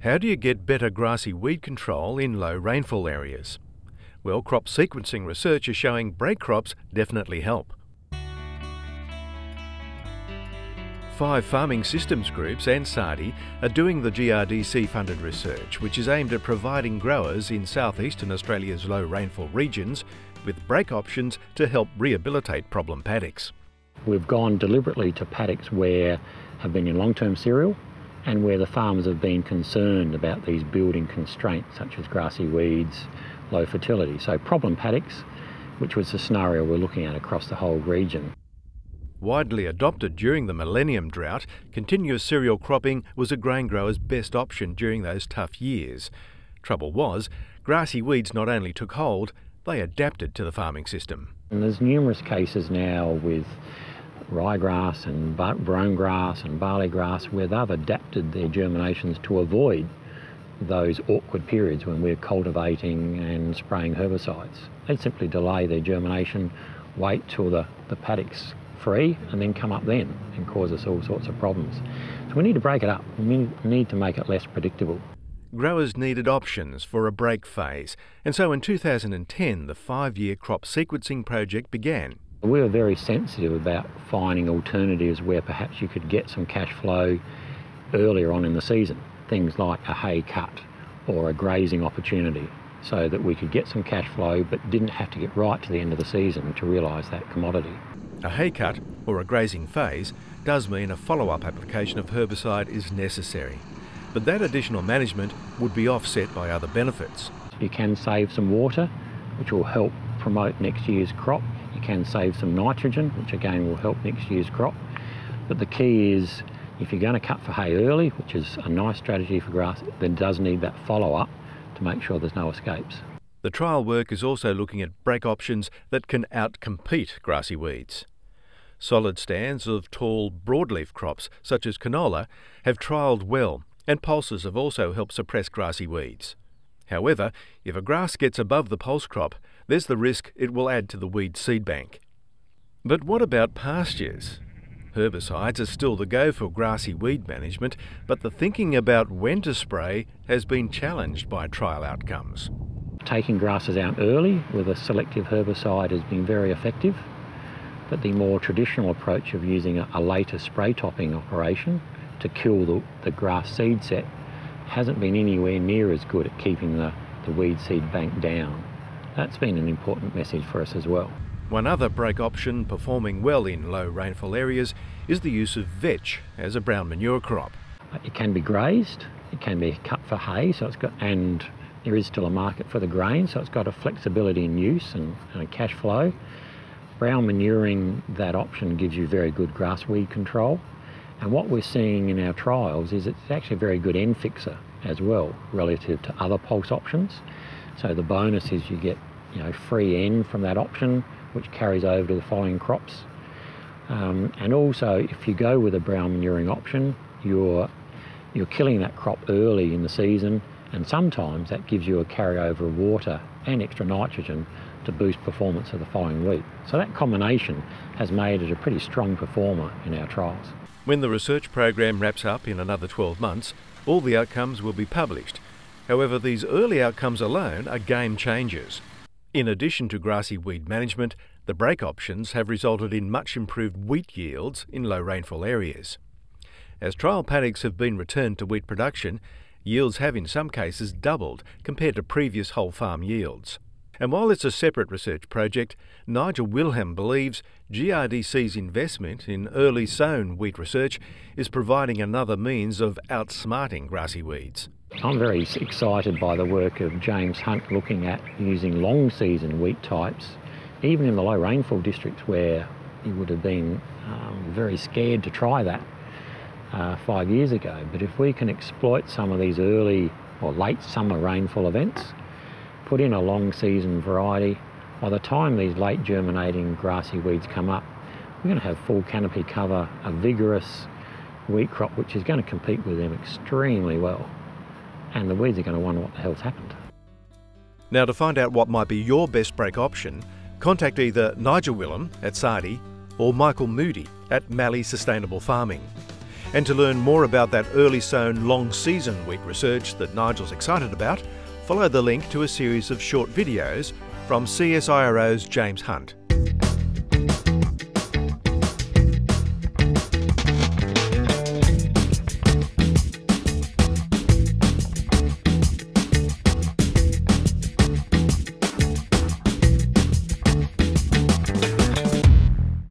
How do you get better grassy weed control in low rainfall areas? Well, crop sequencing research is showing break crops definitely help. 5 farming systems groups and SARDI are doing the GRDC funded research, which is aimed at providing growers in southeastern Australia's low rainfall regions with break options to help rehabilitate problem paddocks. We've gone deliberately to paddocks where have been in long-term cereal and where the farmers have been concerned about these building constraints such as grassy weeds, low fertility. So problem paddocks, which was the scenario we're looking at across the whole region. Widely adopted during the millennium drought, continuous cereal cropping was a grain grower's best option during those tough years. Trouble was, grassy weeds not only took hold, they adapted to the farming system. And there's numerous cases now with ryegrass and brome grass and barley grass where they've adapted their germinations to avoid those awkward periods when we're cultivating and spraying herbicides. They simply delay their germination, wait till the paddock's free and then come up then and cause us all sorts of problems. So we need to break it up. We need to make it less predictable. Growers needed options for a break phase, and so in 2010 the 5-year crop sequencing project began. We were very sensitive about finding alternatives where perhaps you could get some cash flow earlier on in the season, things like a hay cut or a grazing opportunity, so that we could get some cash flow but didn't have to get right to the end of the season to realise that commodity. A hay cut or a grazing phase does mean a follow-up application of herbicide is necessary, but that additional management would be offset by other benefits. You can save some water, which will help promote next year's crop. You can save some nitrogen, which again will help next year's crop. But the key is, if you're going to cut for hay early, which is a nice strategy for grass, then it does need that follow-up to make sure there's no escapes. The trial work is also looking at break options that can outcompete grassy weeds. Solid stands of tall broadleaf crops, such as canola, have trialled well, and pulses have also helped suppress grassy weeds. However, if a grass gets above the pulse crop, there's the risk it will add to the weed seed bank. But what about pastures? Herbicides are still the go for grassy weed management, but the thinking about when to spray has been challenged by trial outcomes. Taking grasses out early with a selective herbicide has been very effective, but the more traditional approach of using a later spray topping operation to kill the grass seed set hasn't been anywhere near as good at keeping the weed seed bank down. That's been an important message for us as well. One other break option performing well in low rainfall areas is the use of vetch as a brown manure crop. It can be grazed, it can be cut for hay, and there is still a market for the grain, so it's got a flexibility in use and a cash flow. Brown manuring, that option gives you very good grass weed control. And what we're seeing in our trials is it's actually a very good end fixer as well relative to other pulse options. So the bonus is you get free N from that option, which carries over to the following crops. And also, if you go with a brown manuring option, you're killing that crop early in the season, and sometimes that gives you a carryover of water and extra nitrogen to boost performance of the following week. So that combination has made it a pretty strong performer in our trials. When the research program wraps up in another 12 months, all the outcomes will be published. However, these early outcomes alone are game changers. In addition to grassy weed management, the break options have resulted in much improved wheat yields in low rainfall areas. As trial paddocks have been returned to wheat production, yields have in some cases doubled compared to previous whole farm yields. And while it's a separate research project, Nigel Wilhelm believes GRDC's investment in early sown wheat research is providing another means of outsmarting grassy weeds. I'm very excited by the work of James Hunt looking at using long season wheat types, even in the low rainfall districts where he would have been very scared to try that 5 years ago. But if we can exploit some of these early or late summer rainfall events, put in a long season variety, by the time these late germinating grassy weeds come up, we're going to have full canopy cover, a vigorous wheat crop which is going to compete with them extremely well. And the weeds are going to wonder what the hell's happened. Now, to find out what might be your best break option, contact either Nigel Wilhelm at SARDI or Michael Moody at Mallee Sustainable Farming. And to learn more about that early sown long season wheat research that Nigel's excited about, follow the link to a series of short videos from CSIRO's James Hunt.